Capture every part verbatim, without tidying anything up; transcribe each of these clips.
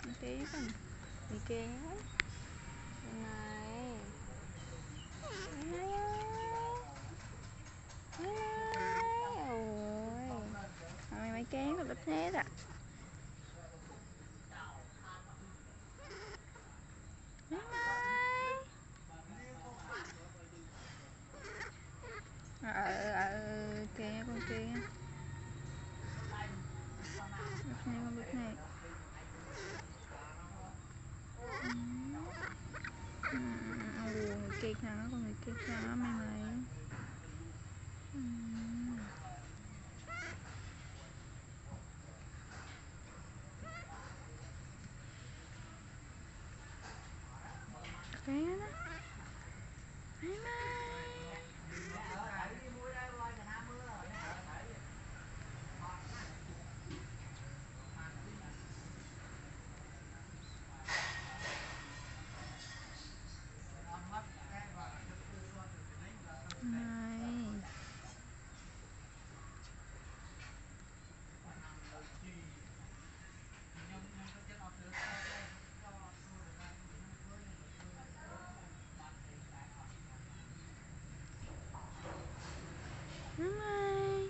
Cái con đi kia này. Mày Mày ơi. Mày Mày. Ôi. Mày Mày kén con bịch hết à. Mày Mày. Ờ ờ kia con kia. Bịch này con bịch này. Ừ, người kia kìa, con người kia kìa, Mày Mày. Ừ. Cái đó. Mày Mày. Này. Mày Mày.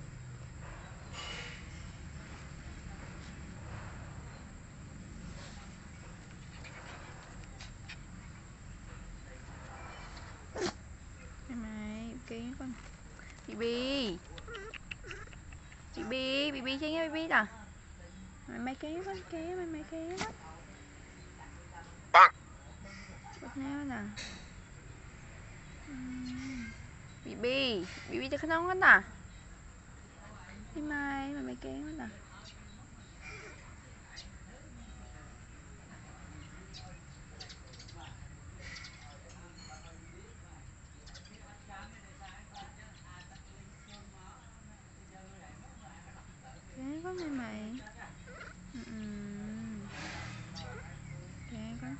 Mày Mày, kia con. Bibi. Bibi, Bibi chứ nghe Bibi nè. Mày Mày kia con kia, Mày Mày kia đó. Bật nè nè. Bibi, Bibi cho không con nè. Mày Mày, Mày Mày kia con nè. Cái con Mày Mày. Ừ. Cái con.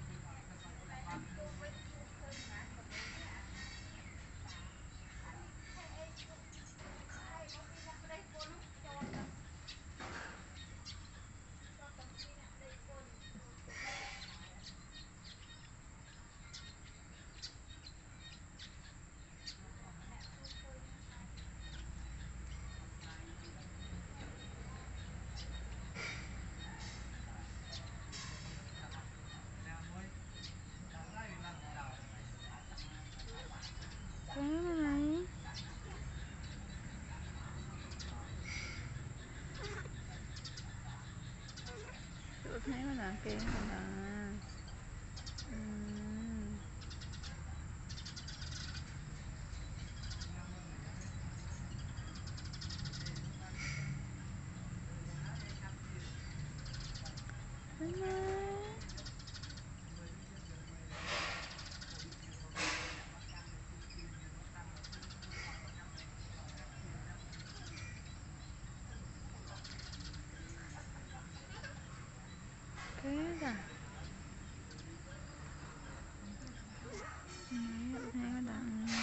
Cái Mày Mày. Bật nè con nè, kia con nè. Ừ. Mày Mày. Cái đó. Mày bật nè con nè.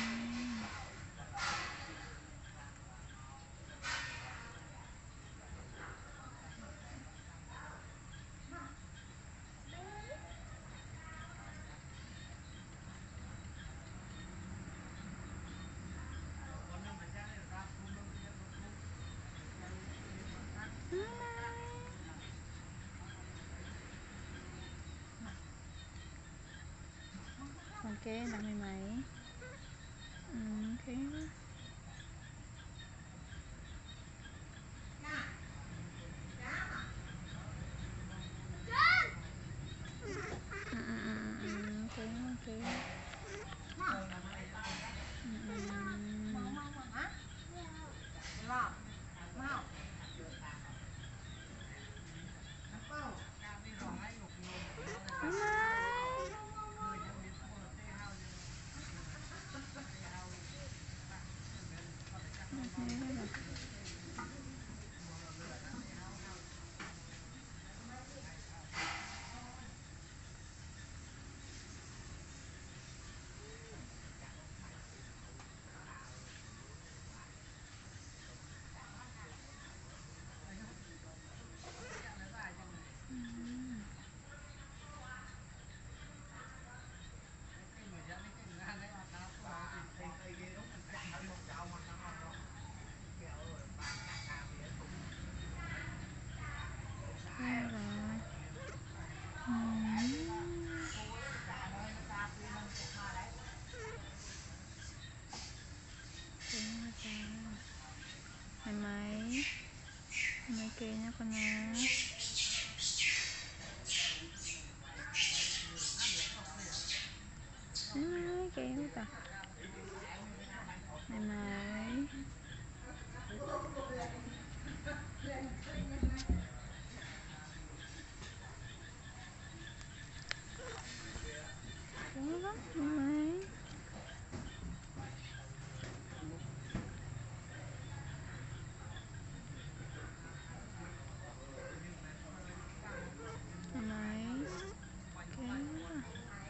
Còn kia nè Mày Mày. Ừ, kia đó. Ừ, ừ, ừ, ừ, kia con kia. Ừ, Mày Mày. Đây rồi. Ừm. Mày mày mày kê nha con nè. Mày kê không ta? Mày mày đúng lắm mày mày. Mày mày kê quá.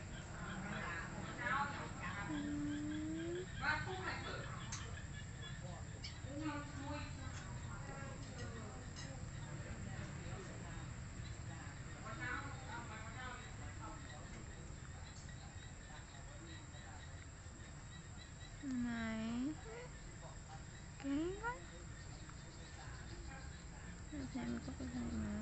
Mày kê quá. Xem có cái gì mà